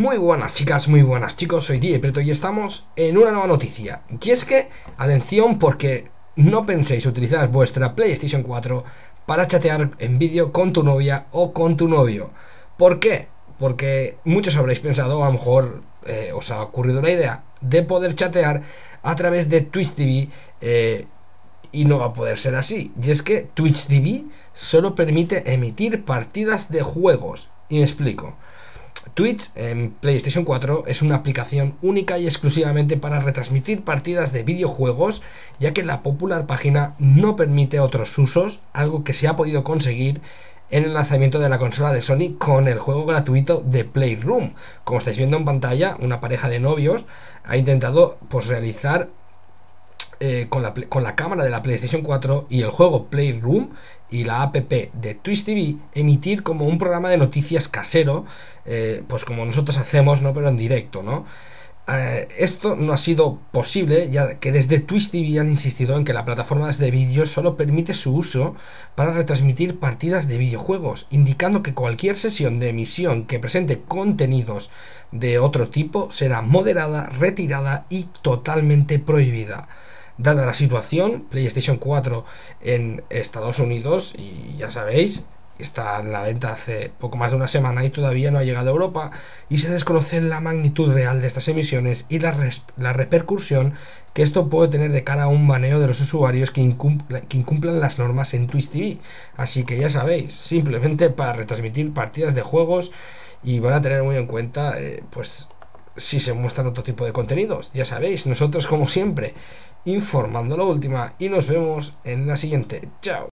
Muy buenas chicas, muy buenas chicos, soy DJ Preto y estamos en una nueva noticia. Y es que, atención, porque no penséis utilizar vuestra PlayStation 4 para chatear en vídeo con tu novia o con tu novio. ¿Por qué? Porque muchos habréis pensado, a lo mejor os ha ocurrido la idea de poder chatear a través de Twitch TV, y no va a poder ser así. Y es que Twitch TV solo permite emitir partidas de juegos. Y me explico. Twitch en PlayStation 4 es una aplicación única y exclusivamente para retransmitir partidas de videojuegos, ya que la popular página no permite otros usos, algo que se ha podido conseguir en el lanzamiento de la consola de Sony con el juego gratuito de Playroom. Como estáis viendo en pantalla, una pareja de novios ha intentado realizar con la cámara de la PlayStation 4 y el juego Playroom y la app de Twitch TV, emitir como un programa de noticias casero, pues como nosotros hacemos, ¿no? Pero en directo, ¿no? Esto no ha sido posible, ya que desde Twitch TV han insistido en que la plataforma de vídeos solo permite su uso para retransmitir partidas de videojuegos, indicando que cualquier sesión de emisión que presente contenidos de otro tipo será moderada, retirada y totalmente prohibida. Dada la situación, PlayStation 4 en Estados Unidos, y ya sabéis, está en la venta hace poco más de una semana y todavía no ha llegado a Europa, y se desconoce la magnitud real de estas emisiones y la repercusión que esto puede tener de cara a un baneo de los usuarios que incumplan las normas en Twitch TV. Así que ya sabéis, simplemente para retransmitir partidas de juegos, y van a tener muy en cuenta pues si se muestran otro tipo de contenidos. Ya sabéis, nosotros como siempre informando la última, y nos vemos en la siguiente. Chao.